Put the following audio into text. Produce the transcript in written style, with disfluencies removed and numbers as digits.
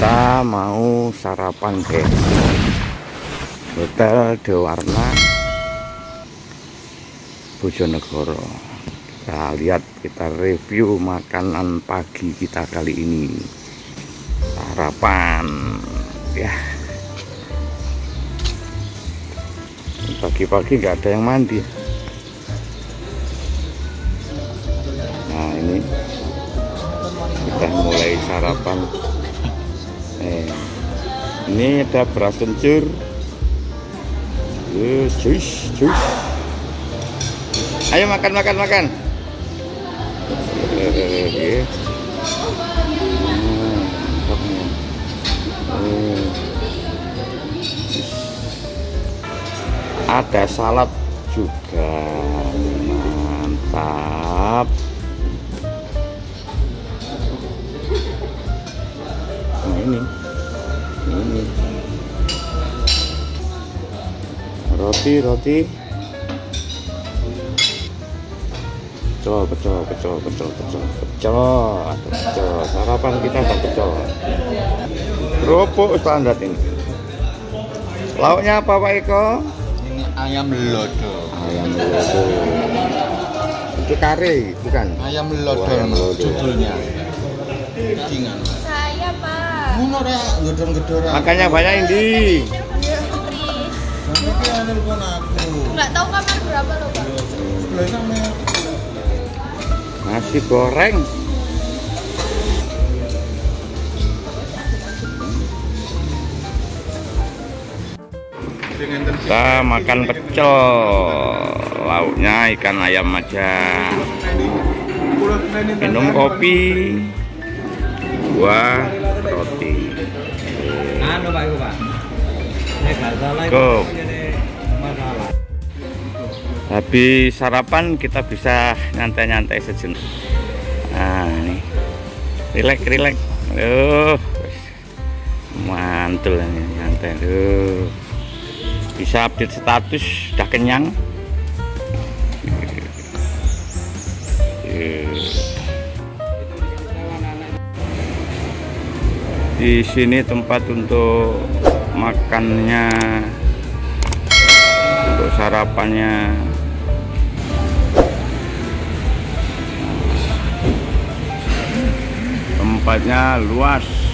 Kita mau sarapan guys, Hotel Dewarna Bojonegoro. Kita lihat, kita review makanan pagi kita kali ini. Sarapan ya, pagi-pagi nggak ada yang mandi. Nah ini kita mulai sarapan. Ini ada beras kencur, jus. Ayo makan. Ada salad juga, mantap. Nah ini roti. Pecel. Ada pecel. Sarapan kita ada pecel. Kerupuk standar ini. Lauknya apa Pak Eko? Ini ayam lodo. Itu kare, bukan? Ayam lodo judulnya. Daging. Saya Pak. Ngono rek gedor-gedoran. Makanya banyak ini. Tapi nelpon aku. Nggak tahu kamar berapa loh Pak. Sebelah sama. Nasi goreng. Kita makan pecel, lauknya ikan ayam aja. Minum kopi, buah, roti. Go. Habis sarapan kita bisa nyantai-nyantai sejenak. Nah ini, rileks. Mantul ini nyantai. Bisa update status, sudah kenyang. Di sini tempat untuk makannya, untuk sarapannya. Tempatnya luas.